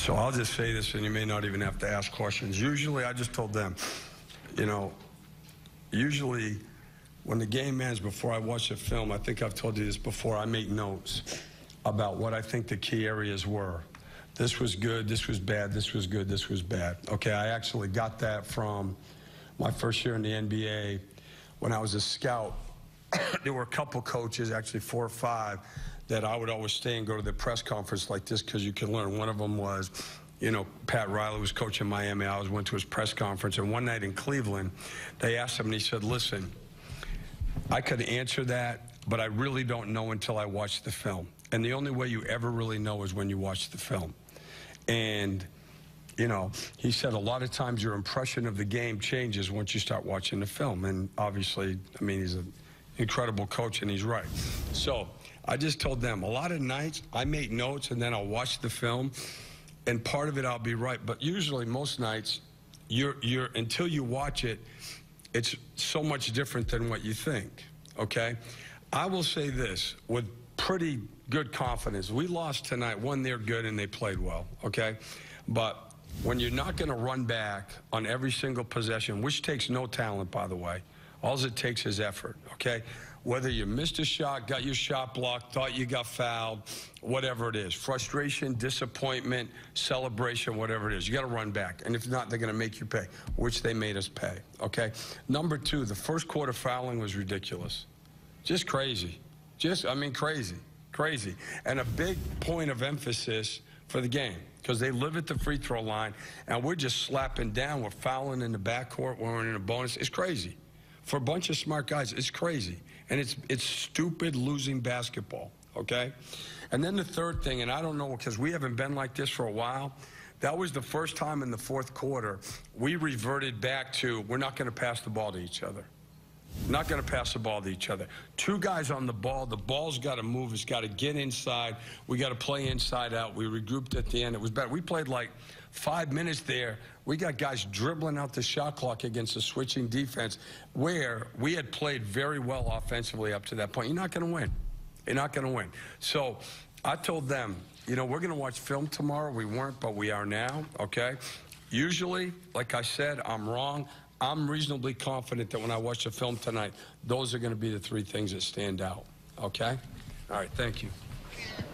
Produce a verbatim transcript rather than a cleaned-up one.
So I'll just say this, and you may not even have to ask questions. Usually, I just told them, you know, usually when the game ends, before I watch the film, I think I've told you this before, I make notes about what I think the key areas were. This was good, this was bad, this was good, this was bad. Okay, I actually got that from my first year in the N B A. When I was a scout, there were a couple coaches, actually four or five, that I would always stay and go to the press conference like this because you can learn. One of them was, you know, Pat Riley was coaching Miami. I always went to his press conference, and one night in Cleveland, they asked him, and he said, listen, I could answer that, but I really don't know until I watch the film. And the only way you ever really know is when you watch the film. And, you know, he said a lot of times your impression of the game changes once you start watching the film. And obviously, I mean, he's an incredible coach, and he's right. So I just told them, a lot of nights I make notes, and then I'll watch the film, and part of it I'll be right. But usually, most nights, you're, you're until you watch it, it's so much different than what you think, okay? I will say this with pretty good confidence. We lost tonight. One, they're good, and they played well, okay? But when you're not going to run back on every single possession, which takes no talent, by the way, all it takes is effort, okay? Whether you missed a shot, got your shot blocked, thought you got fouled, whatever it is, frustration, disappointment, celebration, whatever it is, you got to run back. And if not, they're going to make you pay, which they made us pay, okay? Number two, the first quarter fouling was ridiculous. Just crazy. Just, I mean, crazy, crazy. And a big point of emphasis for the game, because they live at the free throw line, and we're just slapping down. We're fouling in the backcourt when we're in a bonus. It's crazy. For a bunch of smart guys, it's crazy. And it's, it's stupid losing basketball, okay? And then the third thing, and I don't know, because we haven't been like this for a while, that was the first time in the fourth quarter we reverted back to we're not going to pass the ball to each other. Not going to pass the ball to each other. Two guys on the ball. The ball's got to move. It's got to get inside. We got to play inside out. We regrouped at the end. It was better. We played like five minutes there. We got guys dribbling out the shot clock against a switching defense where we had played very well offensively up to that point. You're not going to win. You're not going to win. So I told them, you know, we're going to watch film tomorrow. We weren't, but we are now, okay? Usually, like I said, I'm wrong. I'm reasonably confident that when I watch the film tonight, those are going to be the three things that stand out, okay? All right, thank you.